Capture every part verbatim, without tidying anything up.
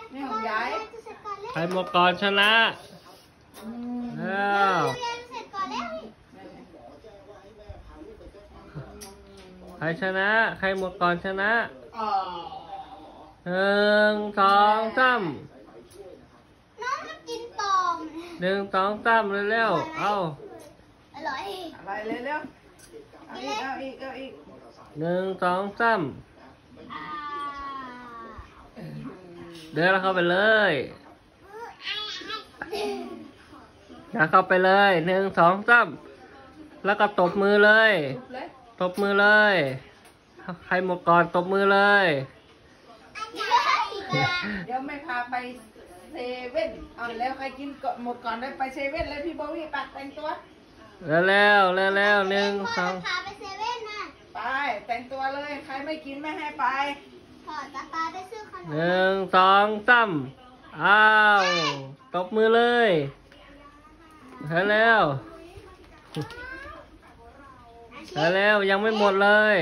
นี่ของยายใครหมดก่อนชนะแล้วใครชนะใครหมดก่อนชนะหนึ่งสองสามน้องมันกินปอมหนึ่งสองสามเร็วๆเอาอร่อยอะไรเร็วๆเอาอีกเอาอีกเอาอีกหนึ่งสองสามเดินแล้วเข้าไปเลยอย่าเข้าไปเลยหนึ่งสองสามแล้วก็ตบมือเลยตบมือเลยใครหมดก่อนตบมือเลยเดี๋ยวไม่พาไปเซเว่นเอาแล้วใครกินหมดก่อนได้ไปเซเว่นเลยพี่โบวี่ปักแต่งตัวแล้วแล้วแล้วแล้วหนึ่งสองพาไปเซเว่นนะไปแต่งตัวเลยใครไม่กินไม่ให้ไปพอจะพาไปซื้อขนมหนึ่งสองสามอ้าวตบมือเลยแล้วแล้วแล้วแล้วยังไม่หมดเลย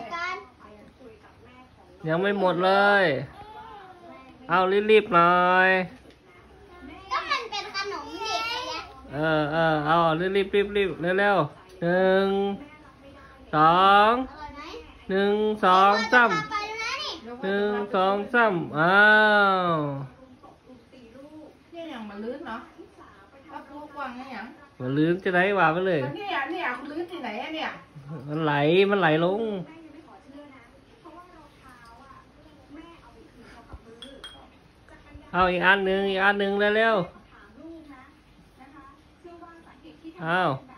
ยังไม่หมดเลยเอารีบๆหน่อยก็มันเป็นขนมเด็กเนี่ยเออเออเอารีบรีบรีบรีบเร็วเร็วหนึ่งสองหนึ่งสองสามหนึ่งสองสามอ้าวนี่อย่างมันลื่นเนาะถ้าพูดกว้างนี่อย่างมันลื่นจะไหนวะไปเลยเนี่ยเนี่ยลื่นที่ไหนอะเนี่ยมันไหลมันไหลลงเอาอีกอันหนึ่งอีกอันหนึ่งเร็วๆเอา